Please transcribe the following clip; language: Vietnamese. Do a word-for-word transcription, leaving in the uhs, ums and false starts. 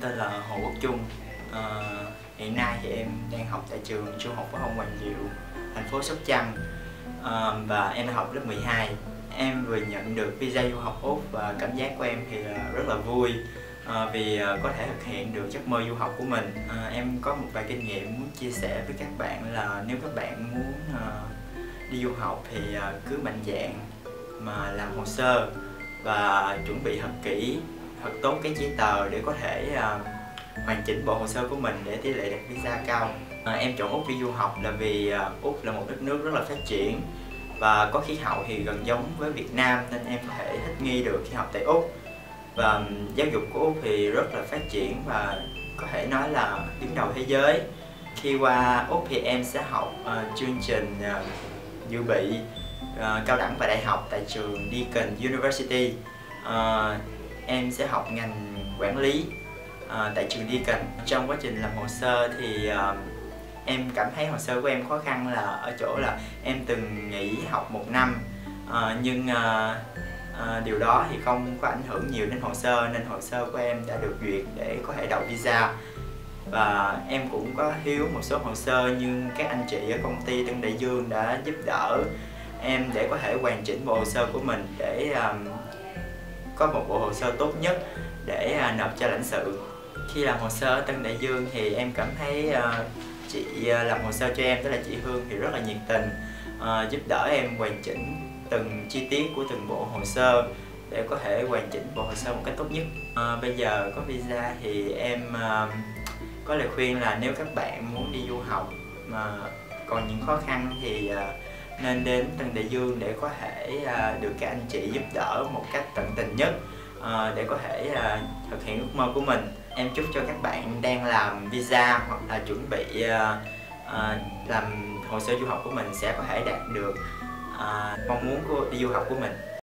tên là Hồ Quốc Trung. Ờ, Hiện nay thì em đang học tại trường Trung học phổ thông Hoàng Diệu, thành phố Sóc Trăng, ờ, và em học lớp mười hai. Em vừa nhận được visa du học Úc và cảm giác của em thì rất là vui, ờ, vì có thể thực hiện được giấc mơ du học của mình. Ờ, em có một vài kinh nghiệm muốn chia sẻ với các bạn là nếu các bạn muốn ờ, đi du học thì cứ mạnh dạn mà làm hồ sơ và chuẩn bị thật kỹ, thật tốt cái giấy tờ để có thể uh, hoàn chỉnh bộ hồ sơ của mình để tỷ lệ đạt visa cao. Uh, em chọn Úc đi du học là vì uh, Úc là một đất nước rất là phát triển và có khí hậu thì gần giống với Việt Nam, nên em có thể thích nghi được khi học tại Úc. Và um, giáo dục của Úc thì rất là phát triển và có thể nói là đứng đầu thế giới. Khi qua Úc thì em sẽ học uh, chương trình uh, dự bị uh, cao đẳng và đại học tại trường Deakin University. Uh, em sẽ học ngành quản lý uh, tại trường Deakin. Trong quá trình làm hồ sơ thì uh, em cảm thấy hồ sơ của em khó khăn là ở chỗ là em từng nghỉ học một năm, uh, nhưng uh, uh, điều đó thì không có ảnh hưởng nhiều đến hồ sơ, nên hồ sơ của em đã được duyệt để có thể đậu visa. Và em cũng có thiếu một số hồ sơ nhưng các anh chị ở công ty Tân Đại Dương đã giúp đỡ em để có thể hoàn chỉnh bộ hồ sơ của mình để um, có một bộ hồ sơ tốt nhất để uh, nộp cho lãnh sự. Khi làm hồ sơ ở Tân Đại Dương thì em cảm thấy uh, chị uh, làm hồ sơ cho em, tức là chị Hương thì rất là nhiệt tình, uh, giúp đỡ em hoàn chỉnh từng chi tiết của từng bộ hồ sơ để có thể hoàn chỉnh bộ hồ sơ một cách tốt nhất. Uh, bây giờ có visa thì em uh, có lời khuyên là nếu các bạn muốn đi du học mà còn những khó khăn thì uh, nên đến Tân Đại Dương để có thể uh, được các anh chị giúp đỡ một cách tận tình nhất, uh, để có thể uh, thực hiện ước mơ của mình. Em chúc cho các bạn đang làm visa hoặc là chuẩn bị uh, uh, làm hồ sơ du học của mình sẽ có thể đạt được uh, mong muốn của đi du học của mình.